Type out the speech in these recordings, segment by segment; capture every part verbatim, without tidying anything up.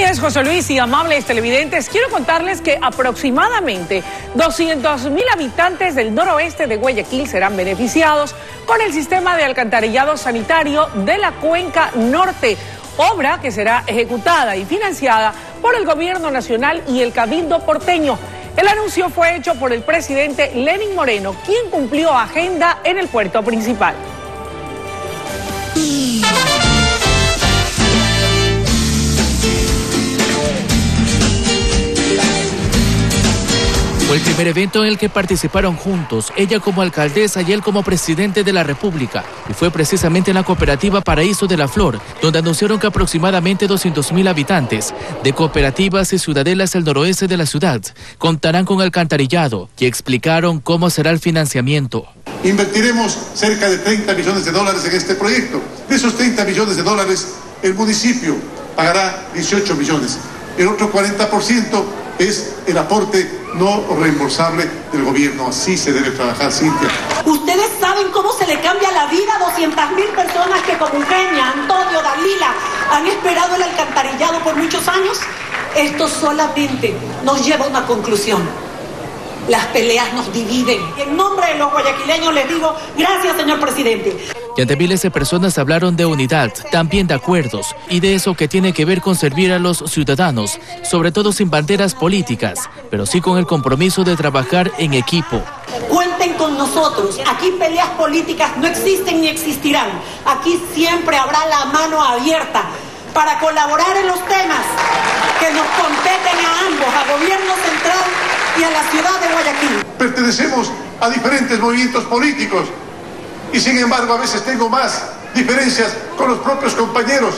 noches, José Luis y amables televidentes. Quiero contarles que aproximadamente doscientos mil habitantes del noroeste de Guayaquil serán beneficiados con el sistema de alcantarillado sanitario de la Cuenca Norte, obra que será ejecutada y financiada por el Gobierno Nacional y el Cabildo porteño. El anuncio fue hecho por el presidente Lenín Moreno, quien cumplió agenda en el puerto principal. Fue el primer evento en el que participaron juntos, ella como alcaldesa y él como presidente de la República. Y fue precisamente en la cooperativa Paraíso de la Flor, donde anunciaron que aproximadamente doscientos mil habitantes de cooperativas y ciudadelas del noroeste de la ciudad contarán con alcantarillado y explicaron cómo será el financiamiento. Invertiremos cerca de treinta millones de dólares en este proyecto. De esos treinta millones de dólares, el municipio pagará dieciocho millones. El otro cuarenta por ciento es el aporte no reembolsable del gobierno. Así se debe trabajar, Cintia. Ustedes saben cómo se le cambia la vida a doscientas mil personas que, como Eugenia, Antonio, Dalila, han esperado el alcantarillado por muchos años. Esto solamente nos lleva a una conclusión. Las peleas nos dividen. En nombre de los guayaquileños les digo gracias, señor presidente. Y ante miles de personas hablaron de unidad, también de acuerdos y de eso que tiene que ver con servir a los ciudadanos, sobre todo sin banderas políticas, pero sí con el compromiso de trabajar en equipo. Cuenten con nosotros. Aquí peleas políticas no existen ni existirán. Aquí siempre habrá la mano abierta para colaborar en los temas que nos competen a ambos, a gobierno central y a la ciudad de Guayaquil. Pertenecemos a diferentes movimientos políticos y sin embargo a veces tengo más diferencias con los propios compañeros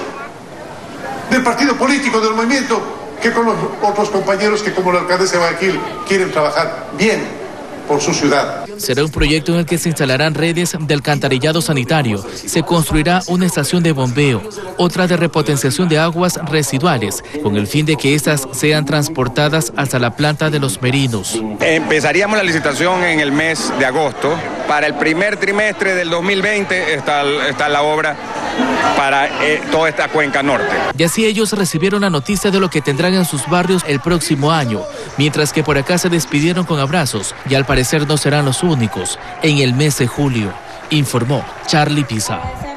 del partido político, del movimiento, que con los otros compañeros que, como la alcaldesa de Guayaquil, quieren trabajar bien por su ciudad. Será un proyecto en el que se instalarán redes de alcantarillado sanitario, se construirá una estación de bombeo, otra de repotenciación de aguas residuales, con el fin de que estas sean transportadas hasta la planta de Los Merinos. Empezaríamos la licitación en el mes de agosto. Para el primer trimestre del dos mil veinte está, está la obra para eh, toda esta cuenca norte. Y así ellos recibieron la noticia de lo que tendrán en sus barrios el próximo año, mientras que por acá se despidieron con abrazos y al parecer no serán los únicos en el mes de julio, informó Charlie Pisa.